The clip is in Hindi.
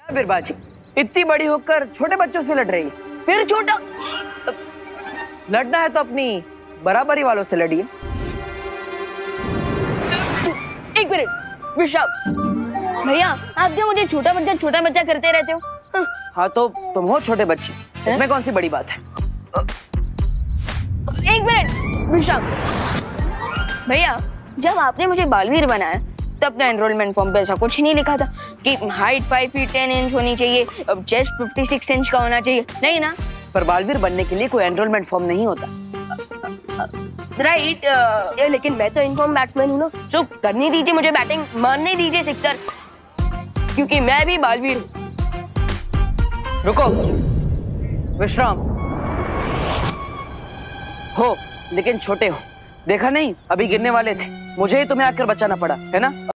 बिरबाजी, इतनी बड़ी होकर छोटे बच्चों से लड़ रही है। फिर छोटा लड़ना है तो अपनी बराबरी वालों से लड़िए। एक मिनट विशाल भैया, आप जो मुझे छोटा बच्चा करते रहते हो। हाँ तो तुम हो छोटे बच्चे, इसमें कौन सी बड़ी बात है? एक मिनट विशाल भैया, जब आपने मुझे बालवीर बनाया तब तो एनरोलमेंट फॉर्म पे ऐसा कुछ नहीं लिखा था कि हाइट 5 फीट 10 इंच होनी चाहिए, चेस्ट 56 इंच का होना चाहिए, नहीं ना? पर बालवीर बनने के लिए कोई एनरोलमेंट फॉर्म नहीं होता। राइट, लेकिन मैं तो इनफॉर्म बैट्समैन हूँ ना, सो करने दीजिए मुझे बैटिंग, मारने दीजिए सिक्सर, क्योंकि मैं भी बालवीर हूँ। रुको, विश्राम हो लेकिन छोटे हो। देखा नहीं, अभी गिरने वाले थे, मुझे ही तुम्हें आकर बचाना पड़ा, है ना?